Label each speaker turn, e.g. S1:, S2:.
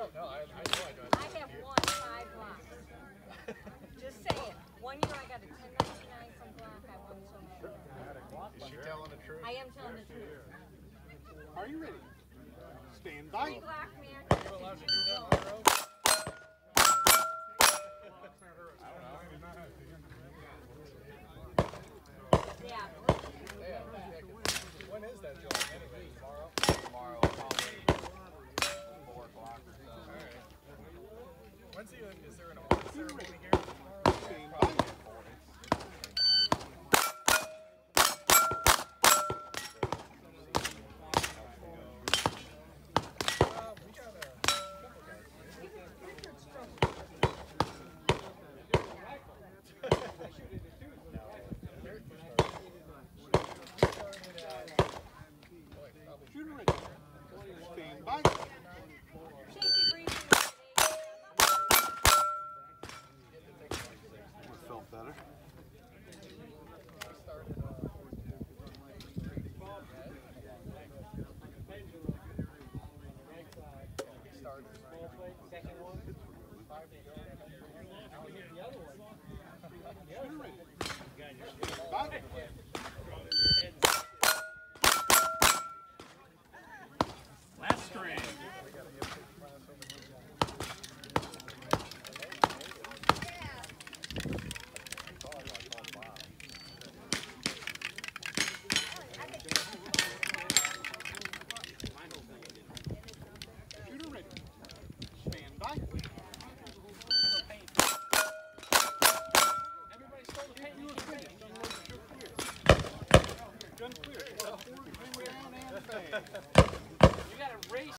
S1: Oh, no, I know I don't.
S2: I have won 5 blocks. Just saying. One year I got a 10.99 from Block. I won so many.
S1: Is she telling the truth?
S2: I am telling the truth.
S3: Are you ready? Stand by.
S2: 3 block man.
S1: Are you allowed to do that on the road? I don't know.
S2: Yeah.
S1: Yeah. When is that joint anyway? Tomorrow?
S4: Tomorrow, probably 4 o'clock or so.
S1: Alright. When's the, is there an award ceremony here tomorrow?
S3: Stand by.
S1: We got a couple guys here.
S3: Shooter ready. Stand by.
S2: Safety briefing.
S3: That felt better.
S1: Second one. 5 to go.
S3: Shooter ready. Stand by.